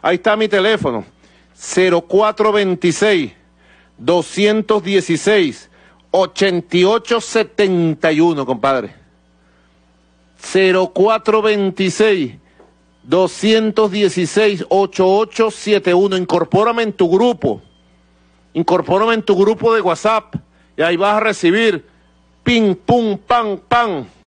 Ahí está mi teléfono, 0426-216-8871, compadre. 0426-216-8871. Incorpórame en tu grupo. Incorpórame en tu grupo de WhatsApp. Y ahí vas a recibir ping, pum, pam, pam.